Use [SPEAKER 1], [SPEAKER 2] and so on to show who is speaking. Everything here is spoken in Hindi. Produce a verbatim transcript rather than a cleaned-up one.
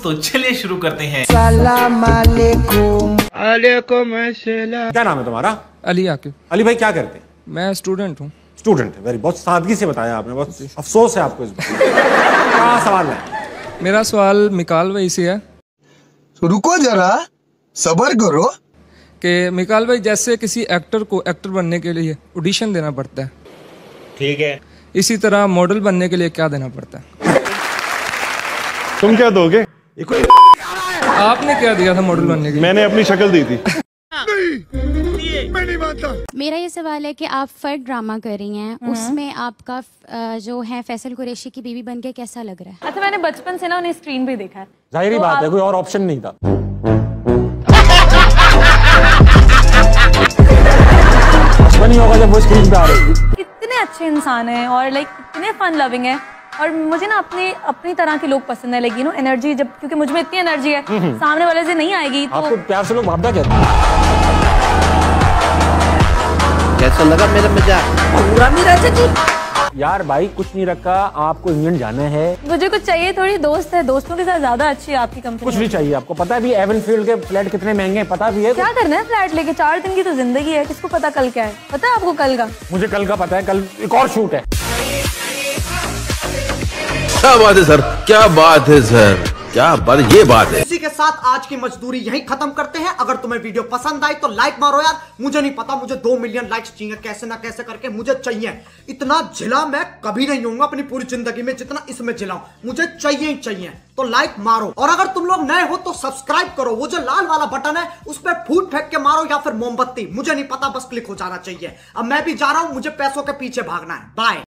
[SPEAKER 1] तो चलिए शुरू करते हैं।
[SPEAKER 2] सलाम अलैकुम।
[SPEAKER 3] अलैकुम अस्सलाम।
[SPEAKER 4] क्या नाम है तुम्हारा?
[SPEAKER 3] अली आकिब।
[SPEAKER 4] अली भाई क्या करते हैं?
[SPEAKER 3] मैं स्टूडेंट हूँ।
[SPEAKER 4] स्टूडेंट है, वेरी बहुत सादगी से बताया आपने, बहुत अफसोस है आपको इस बात। क्या सवाल है?
[SPEAKER 3] मेरा सवाल मिकाल भाई से है।
[SPEAKER 5] तो रुको जरा, सब्र करो।
[SPEAKER 3] कि मिकाल भाई, जैसे किसी एक्टर को एक्टर बनने के लिए ऑडिशन देना पड़ता है,
[SPEAKER 1] ठीक है,
[SPEAKER 3] इसी तरह मॉडल बनने के लिए क्या देना पड़ता है?
[SPEAKER 6] तुम क्या दोगे?
[SPEAKER 3] आपने क्या दिया था मॉडल बनने के लिए?
[SPEAKER 6] मैंने अपनी शक्ल दी थी।
[SPEAKER 5] मैं नहीं मानता।
[SPEAKER 7] मेरा ये सवाल है कि आप फर्क ड्रामा कर रही हैं, उसमें आपका अ, जो है फैसल कुरैशी की बीवी बन के कैसा लग रहा है?
[SPEAKER 8] अच्छा, मैंने बचपन से ना उन्हें स्क्रीन पे देखा है।
[SPEAKER 4] जाहिर
[SPEAKER 8] तो
[SPEAKER 4] बात
[SPEAKER 8] आप...
[SPEAKER 4] है, कोई और ऑप्शन नहीं था। बचपन ही होगा जब वो स्क्रीन पे आ रही थी।
[SPEAKER 8] इतने अच्छे इंसान हैं और लाइक इतने फन लविंग हैं, और मुझे ना अपनी अपनी तरह के लोग पसंद है। लेकिन एनर्जी, जब क्योंकि मुझ में इतनी एनर्जी है, सामने वाले से नहीं आएगी तो...
[SPEAKER 4] आपको प्यार से लोग भावना कहते हैं।
[SPEAKER 5] कैसा लगा मेरा मजाक?
[SPEAKER 2] पूरा मेरा जी।
[SPEAKER 4] यार भाई कुछ नहीं रखा, आपको इंग्लैंड जाना है।
[SPEAKER 8] मुझे कुछ चाहिए, थोड़ी दोस्त है, दोस्तों के साथ ज्यादा अच्छी है आपकी कंपनी।
[SPEAKER 4] कुछ नहीं चाहिए आपको, पता भी एवनफील्ड के फ्लैट कितने महंगे हैं, पता भी है?
[SPEAKER 8] क्या करना है फ्लैट लेके? चार दिन की तो जिंदगी है, किसको पता कल क्या है? पता है आपको कल का?
[SPEAKER 4] मुझे कल का पता है, कल एक और शूट है।
[SPEAKER 9] क्या बात है सर, क्या बात है सर, क्या बात, ये बात है।
[SPEAKER 2] इसी के साथ आज की मजदूरी यहीं खत्म करते हैं। अगर तुम्हें वीडियो पसंद आई तो लाइक मारो यार। मुझे नहीं पता, मुझे दो मिलियन लाइक्स चाहिए, कैसे ना कैसे करके मुझे चाहिए। इतना झिला मैं कभी नहीं होऊंगा अपनी पूरी जिंदगी में जितना इसमें झिलाऊं, मुझे चाहिए ही चाहिए। तो लाइक मारो, और अगर तुम लोग नए हो तो सब्सक्राइब करो। वो जो लाल वाला बटन है उस पर फूट फेंक के मारो या फिर मोमबत्ती, मुझे नहीं पता, बस क्लिक हो जाना चाहिए। अब मैं भी जा रहा हूं, मुझे पैसों के पीछे भागना है। बाय।